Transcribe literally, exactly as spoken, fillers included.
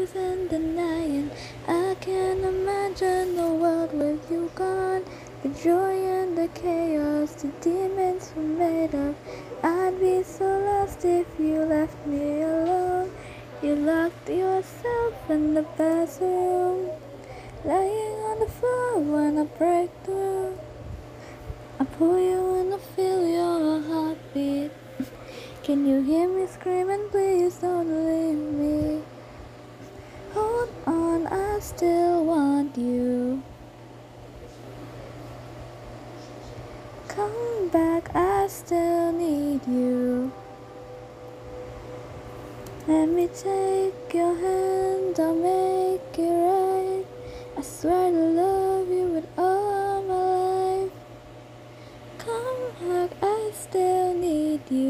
isn't denying. I can't imagine a world with you gone. The joy and the chaos, the demons were made of. I'd be so lost if you left me alone. You locked yourself in the bathroom, lying on the floor when I break through. I pull you and I feel your heartbeat. Can you hear me screaming? Please don't leave me. Hold on, I still want you. Come back, I still need you. Let me take your hand, I'll make it right. I swear to love you with all my life. Come back, I still need you.